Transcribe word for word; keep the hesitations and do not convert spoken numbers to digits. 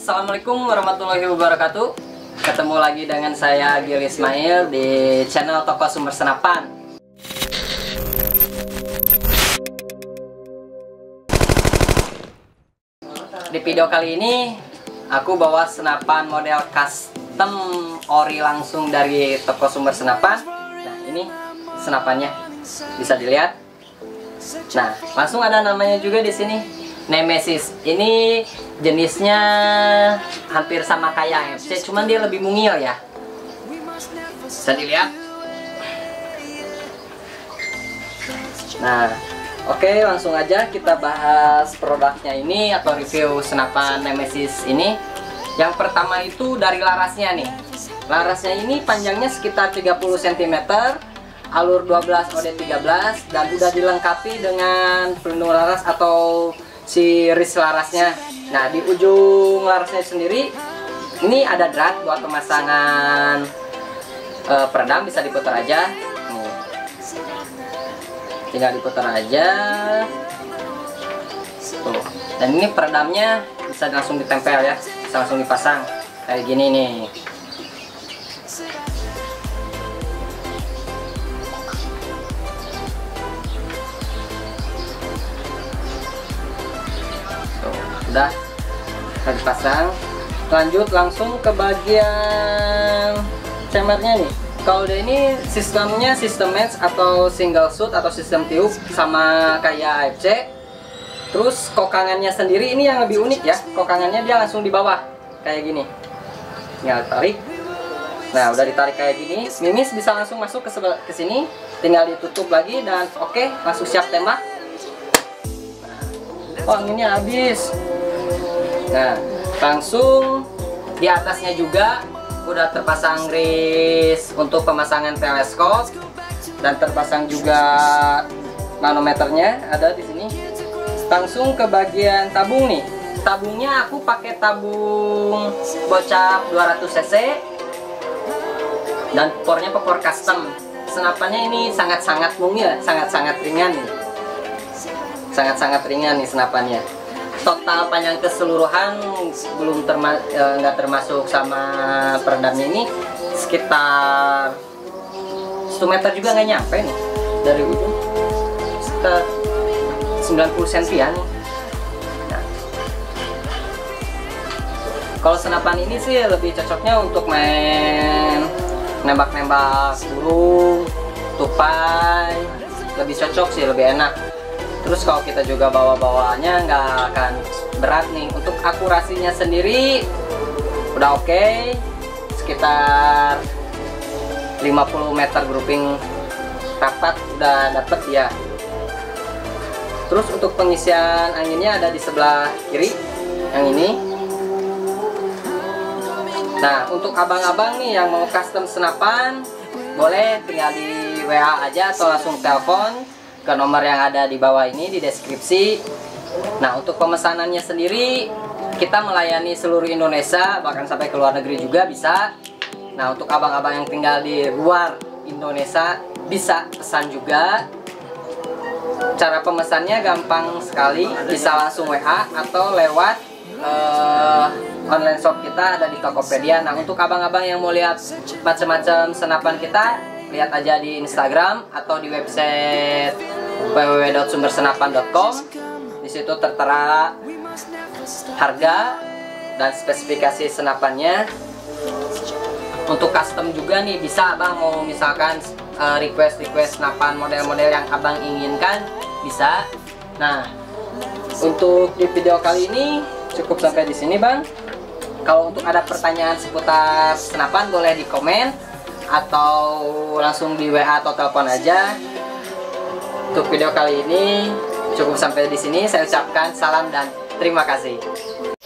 Assalamualaikum warahmatullahi wabarakatuh. Ketemu lagi dengan saya Gil Ismail di channel Toko Sumber Senapan. Di video kali ini aku bawa senapan model custom ori langsung dari Toko Sumber Senapan. Nah, ini senapannya bisa dilihat. Nah, langsung ada namanya juga di sini, Nemesis. Ini jenisnya hampir sama kayak A F C, cuman dia lebih mungil ya. Bisa dilihat. Nah, oke, langsung aja kita bahas produknya ini atau review senapan Nemesis ini. Yang pertama itu dari larasnya nih. Larasnya ini panjangnya sekitar tiga puluh sentimeter, alur dua belas O D tiga belas, dan udah dilengkapi dengan pelindung laras atau si ris larasnya. Nah, di ujung larasnya sendiri ini ada drat buat pemasangan e, peredam, bisa diputar aja. Nih. Tinggal diputar aja. Tuh. Dan ini peredamnya bisa langsung ditempel ya, bisa langsung dipasang kayak gini nih. Udah lagi pasang, lanjut langsung ke bagian cemernya nih. Kalau dia ini sistemnya sistem match atau single shoot atau sistem tiup sama kayak A F C. Terus kokangannya sendiri ini yang lebih unik ya, kokangannya dia langsung di bawah kayak gini, tinggal tarik. Nah, udah ditarik kayak gini, mimis bisa langsung masuk ke sebelah ke sini, tinggal ditutup lagi dan oke, langsung siap tembak. Nah, oh, anginnya habis. Nah, langsung di atasnya juga udah terpasang gris untuk pemasangan teleskop dan terpasang juga manometernya ada di sini. Langsung ke bagian tabung nih. Tabungnya aku pakai tabung bocap dua ratus cc dan pornya por custom. Senapannya ini sangat-sangat mungil, sangat-sangat ringan nih. Sangat-sangat ringan nih senapannya. Total panjang keseluruhan belum terma nggak termasuk sama peredamnya ini sekitar satu meter juga nggak nyampe nih dari ujung, sekitar sembilan puluh sentimeter nih. Nah, kalau senapan ini sih lebih cocoknya untuk main nembak-nembak burung, tupai, lebih cocok sih, lebih enak. Terus kalau kita juga bawa-bawaannya nggak akan berat nih. Untuk akurasinya sendiri udah oke, okay. Sekitar lima puluh meter grouping rapat udah dapet ya. Terus untuk pengisian anginnya ada di sebelah kiri yang ini. Nah, untuk abang-abang nih yang mau custom senapan, boleh tinggal di W A aja atau langsung telepon ke nomor yang ada di bawah ini di deskripsi. Nah, untuk pemesanannya sendiri kita melayani seluruh Indonesia, bahkan sampai ke luar negeri juga bisa. Nah, untuk abang-abang yang tinggal di luar Indonesia bisa pesan juga. Cara pemesannya gampang sekali, bisa langsung W A atau lewat uh, online shop kita ada di Tokopedia. Nah, untuk abang-abang yang mau lihat macam-macam senapan kita, lihat aja di Instagram atau di website w w w dot sumber senapan dot com. Di situ tertera harga dan spesifikasi senapannya. Untuk custom juga nih bisa abang mau misalkan request request senapan model-model yang abang inginkan bisa. Nah, untuk di video kali ini cukup sampai di sini bang. Kalau untuk ada pertanyaan seputar senapan boleh di komen atau langsung di W A atau telepon aja. Untuk video kali ini cukup sampai di sini. Saya ucapkan salam dan terima kasih.